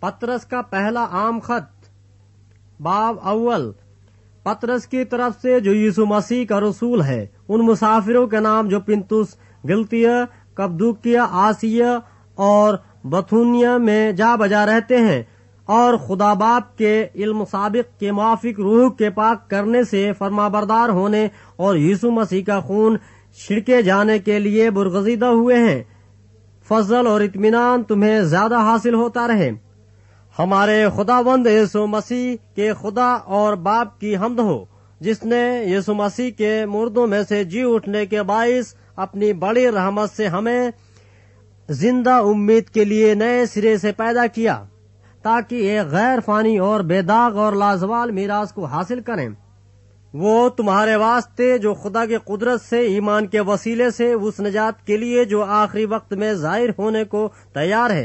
پطرس کا پہلا عام خط، باب اول۔ پطرس کی طرف سے جو یسوع مسیح کا رسول ہے، ان مسافروں کے نام جو پنتس، گلتیہ، کپدوکیہ، آسیہ اور بتھونیہ میں جا بجا رہتے ہیں، اور خدا باپ کے علم سابق کے موافق روح کے پاک کرنے سے فرما بردار ہونے اور یسوع مسیح کا خون چھڑکے جانے کے لیے برگزیدہ ہوئے ہیں، فضل اور اطمینان تمہیں زیادہ حاصل ہوتا رہے۔ ہمارے خداوند یسوع مسیح کے خدا اور باپ کی حمد ہو، جس نے یسوع مسیح کے مردوں میں سے جی اٹھنے کے باعث اپنی بڑی رحمت سے ہمیں زندہ امید کے لیے نئے سرے سے پیدا کیا، تاکہ ایک غیر فانی اور بے داغ اور لازوال میراث کو حاصل کریں۔ وہ تمہارے واسطے جو خدا کی قدرت سے ایمان کے وسیلے سے اس نجات کے لیے جو آخری وقت میں ظاہر ہونے کو تیار ہے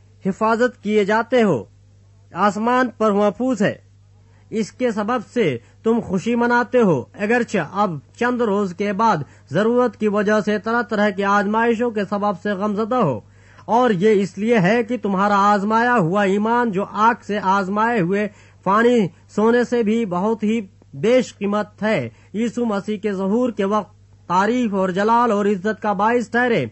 حفاظت کیے جاتے ہو، آسمان پر محفوظ ہے۔ اس کے سبب سے تم خوشی مناتے ہو، اگرچہ اب چند روز کے بعد ضرورت کی وجہ سے طرح طرح کی آزمائشوں کے سبب سے غمزدہ ہو، اور یہ اس لیے ہے کہ تمہارا آزمایا ہوا ایمان جو آگ سے آزمائے ہوئے فانی سونے سے بھی بہت ہی بیش قیمت ہے، یسوع مسیح کے ظہور کے وقت تعریف اور جلال اور عزت کا باعث ٹھہرے۔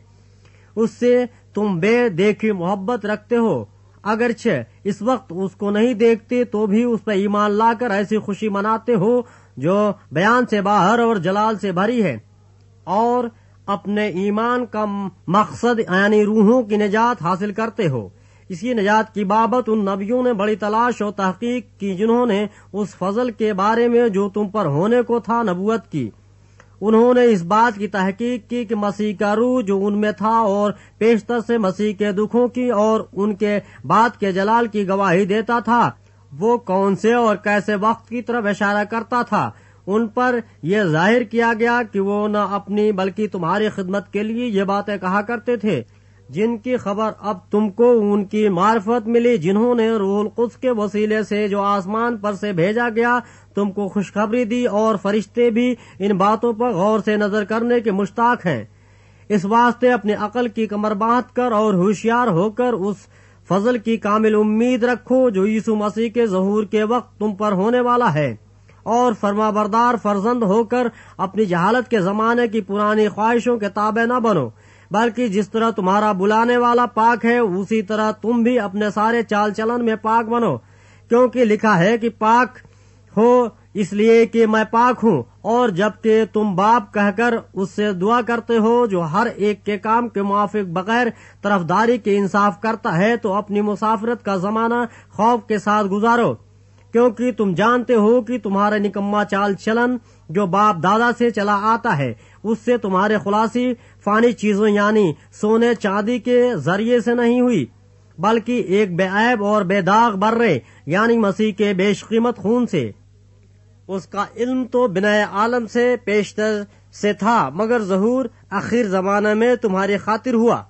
اس سے تم بے دیکھی محبت رکھتے ہو، اگرچہ اس وقت اس کو نہیں دیکھتے تو بھی اس پہ ایمان لا کر ایسی خوشی مناتے ہو جو بیان سے باہر اور جلال سے بھری ہے، اور اپنے ایمان کا مقصد یعنی روحوں کی نجات حاصل کرتے ہو۔ اسی نجات کی بابت ان نبیوں نے بڑی تلاش اور تحقیق کی جنہوں نے اس فضل کے بارے میں جو تم پر ہونے کو تھا نبوت کی۔ انہوں نے اس بات کی تحقیق کی کہ مسیح کا روح جو ان میں تھا اور پیشتر سے مسیح کے دکھوں کی اور ان کے بعد کے جلال کی گواہی دیتا تھا، وہ کون سے اور کیسے وقت کی طرف اشارہ کرتا تھا۔ ان پر یہ ظاہر کیا گیا کہ وہ نہ اپنی بلکہ تمہاری خدمت کے لیے یہ باتیں کہا کرتے تھے، جن کی خبر اب تم کو ان کی معرفت ملی، جنہوں نے روح القدس کے وسیلے سے جو آسمان پر سے بھیجا گیا تم کو خوشخبری دی، اور فرشتے بھی ان باتوں پر غور سے نظر کرنے کے مشتاق ہیں۔ اس واسطے اپنی عقل کی کمر باندھ کر اور ہوشیار ہو کر اس فضل کی کامل امید رکھو جو یسوع مسیح کے ظہور کے وقت تم پر ہونے والا ہے، اور فرما بردار فرزند ہو کر اپنی جہالت کے زمانے کی پرانی خواہشوں کے تابع نہ بنو، بلکہ جس طرح تمہارا بلانے والا پاک ہے اسی طرح تم بھی اپنے سارے چال چلن میں پاک بنو، کیونکہ لکھا ہے کہ پاک ہو اس لیے کہ میں پاک ہوں۔ اور جبکہ تم باپ کہہ کر اس سے دعا کرتے ہو جو ہر ایک کے کام کے موافق بغیر طرفداری کے انصاف کرتا ہے، تو اپنی مسافرت کا زمانہ خوف کے ساتھ گزارو، کیونکہ تم جانتے ہو کہ تمہارا نکما چال چلن جو باپ دادا سے چلا آتا ہے، اس سے تمہارے خلاصی فانی چیزوں یعنی سونے چاندی کے ذریعے سے نہیں ہوئی، بلکہ ایک بے عیب اور بے داغ برے یعنی مسیح کے بیش قیمت خون سے۔ اس کا علم تو بنائے عالم سے پیشتر سے تھا، مگر ظہور آخر زمانہ میں تمہاری خاطر ہوا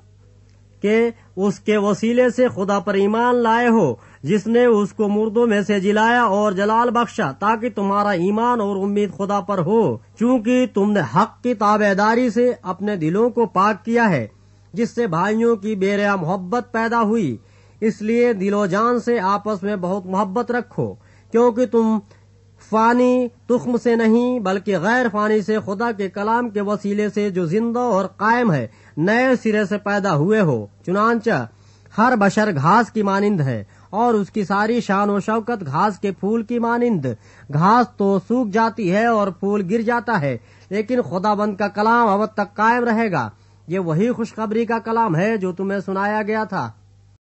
کہ اس کے وسیلے سے خدا پر ایمان لائے ہو، جس نے اس کو مردوں میں سے جلایا اور جلال بخشا، تاکہ تمہارا ایمان اور امید خدا پر ہو، چونکہ تم نے حق کی تابعداری سے اپنے دلوں کو پاک کیا ہے، جس سے بھائیوں کی بے ریا محبت پیدا ہوئی۔ اس لیے دل و جان سے آپس میں بہت محبت رکھو، کیونکہ تم فانی تخم سے نہیں بلکہ غیر فانی سے خدا کے کلام کے وسیلے سے جو زندہ اور قائم ہے نئے سرے سے پیدا ہوئے ہو۔ چنانچہ ہر بشر گھاس کی مانند ہے، اور اس کی ساری شان و شوکت گھاس کے پھول کی مانند۔ گھاس تو سوکھ جاتی ہے اور پھول گر جاتا ہے، لیکن خداوند کا کلام ابد تک قائم رہے گا۔ یہ وہی خوشخبری کا کلام ہے جو تمہیں سنایا گیا تھا۔